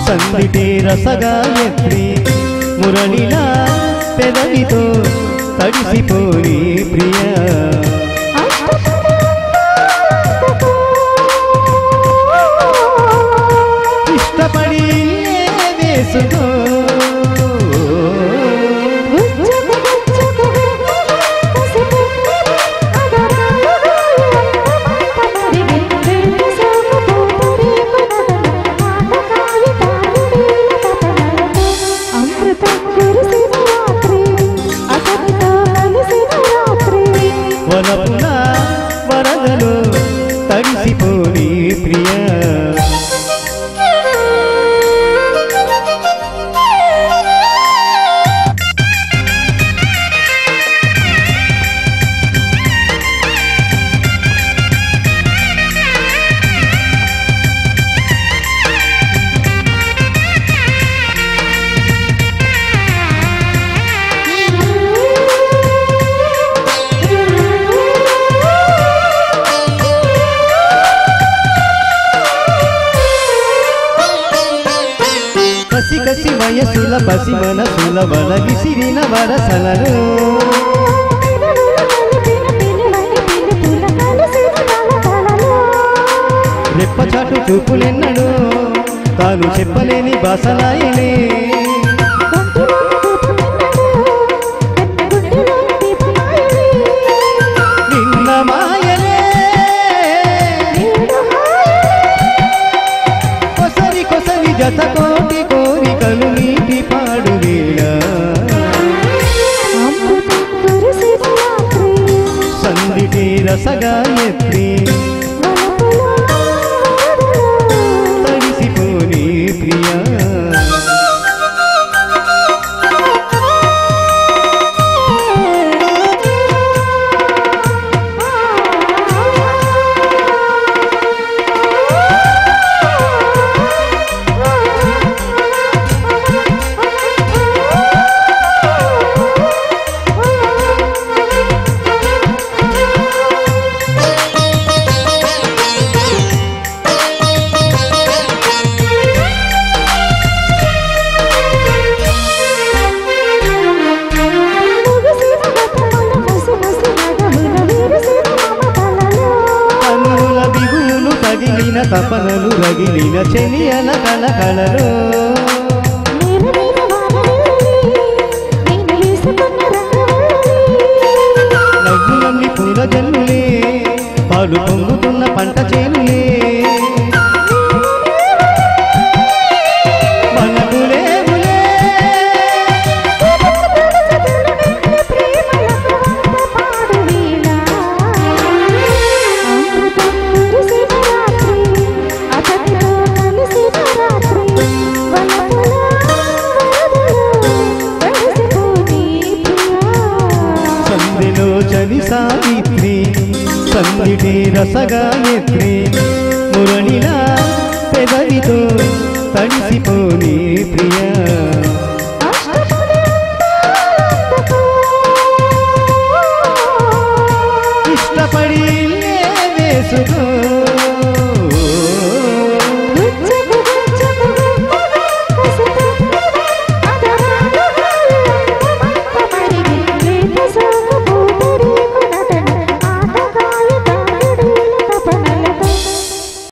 సందిటే రసగాయత్రి మురళిలా పెదవితో తడిసిపోని ప్రియ ఇష్టపడి వేసుకో వనపుల వరదలో తడిసిపోని ప్రియ కసి కసి వయసుల పసి మనసుల వల విసిరిన వరసలలో రెప్పచాటు చూపులెన్నడో తాను చెప్పలేని బాసలాయనే నిన్న మాయలే కొసరి కొసరి జత కోటి కోరికలు నీటి పాడు వేళ సందిటే రసగాయత్రి తడిసిపోని ప్రియా తగిలిన తపనలు రగిలిన చెలియల కళకళలో నవ్వులన్నీ పూల జల్లులే పాలు పొంగుతున్న పంట చేనులే చని సావిత్రి సందిటే రసగాయత్రి మురళిలా పెదవితో తడిసిపోని ప్రియ